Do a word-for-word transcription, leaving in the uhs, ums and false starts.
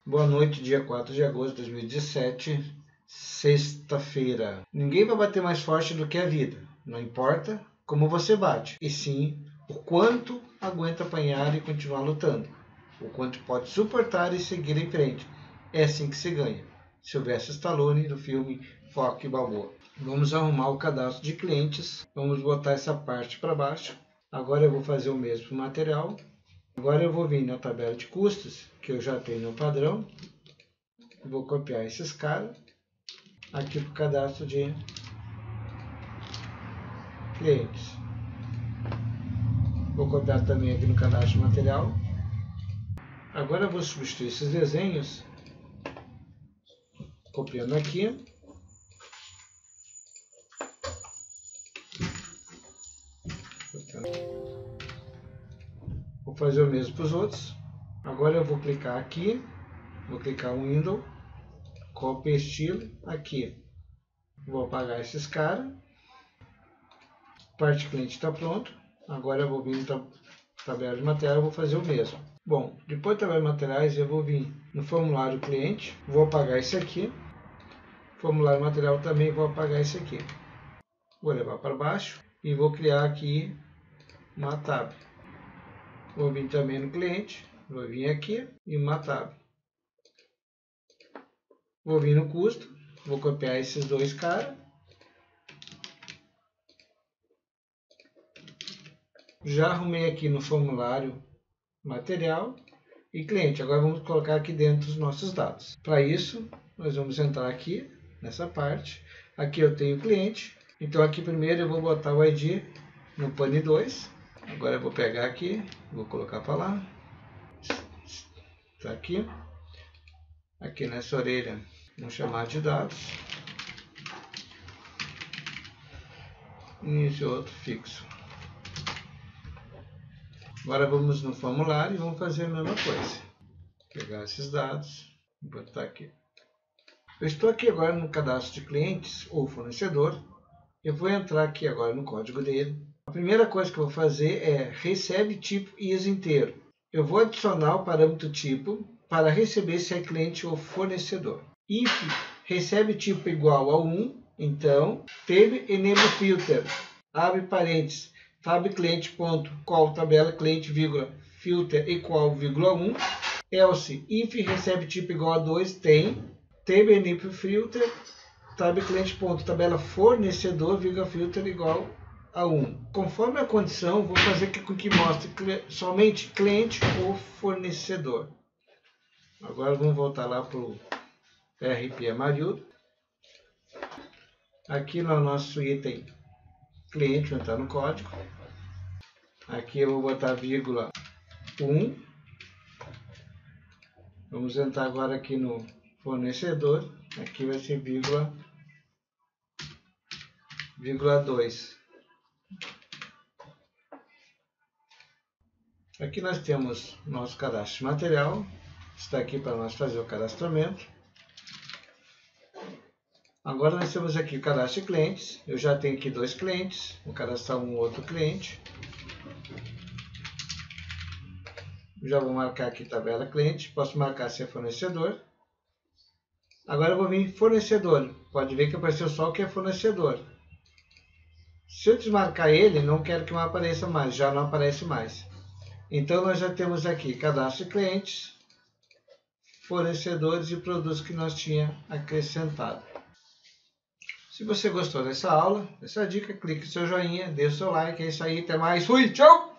Boa noite, dia quatro de agosto de dois mil e dezessete, sexta-feira. Ninguém vai bater mais forte do que a vida. Não importa como você bate, e sim o quanto aguenta apanhar e continuar lutando. O quanto pode suportar e seguir em frente. É assim que se ganha. Sylvester Stallone, do filme Rocky Balboa. Vamos arrumar o cadastro de clientes. Vamos botar essa parte para baixo. Agora eu vou fazer o mesmo para o material. Agora eu vou vir na tabela de custos, que eu já tenho no padrão. Vou copiar esses caras aqui para o cadastro de clientes. Vou copiar também aqui no cadastro de material. Agora eu vou substituir esses desenhos, copiando aqui. Vou fazer o mesmo para os outros. Agora eu vou clicar aqui, vou clicar no Windows, cópia estilo, aqui. Vou apagar esses caras. Parte cliente está pronto. Agora eu vou vir na tabela de material e vou fazer o mesmo. Bom, depois da tabela de materiais eu vou vir no formulário cliente, vou apagar esse aqui. Formulário material também vou apagar esse aqui. Vou levar para baixo e vou criar aqui uma tab. Vou vir também no cliente, vou vir aqui e uma tab. Vou vir no custo, vou copiar esses dois caras. Já arrumei aqui no formulário material e cliente. Agora vamos colocar aqui dentro os nossos dados. Para isso, nós vamos entrar aqui nessa parte. Aqui eu tenho cliente. Então aqui primeiro eu vou botar o I D no P A N dois. Agora eu vou pegar aqui, vou colocar para lá. Está aqui. Aqui nessa orelha, vamos chamar de dados. E esse outro fixo. Agora vamos no formulário e vamos fazer a mesma coisa. Pegar esses dados e botar aqui. Eu estou aqui agora no cadastro de clientes ou fornecedor. Eu vou entrar aqui agora no código dele. A primeira coisa que eu vou fazer é recebe tipo I S inteiro. Eu vou adicionar o parâmetro tipo para receber se é cliente ou fornecedor. If recebe tipo igual a um, então table enable filter, abre parênteses, tab cliente ponto call tabela cliente vírgula filter igual vírgula um. Else if recebe tipo igual a dois, tem table enable filter tab cliente ponto tabela fornecedor vírgula filter igual a um. Conforme a condição, vou fazer com que mostre somente cliente ou fornecedor. Agora vamos voltar lá para o R P Amarildo. Aqui no nosso item cliente, vou entrar no código. Aqui eu vou botar vírgula um. Vamos entrar agora aqui no fornecedor. Aqui vai ser vírgula, vírgula dois. Aqui nós temos nosso cadastro de material. Está aqui para nós fazer o cadastramento. Agora nós temos aqui o cadastro de clientes. Eu já tenho aqui dois clientes. Vou cadastrar um outro cliente. Já vou marcar aqui tabela cliente. Posso marcar se é fornecedor. Agora eu vou vir em fornecedor. Pode ver que apareceu só o que é fornecedor. Se eu desmarcar ele, não quero que não apareça mais. Já não aparece mais. Então nós já temos aqui cadastro de clientes, fornecedores e produtos que nós tínhamos acrescentado. Se você gostou dessa aula, dessa dica, clique no seu joinha, dê o seu like, é isso aí, até mais, fui, tchau!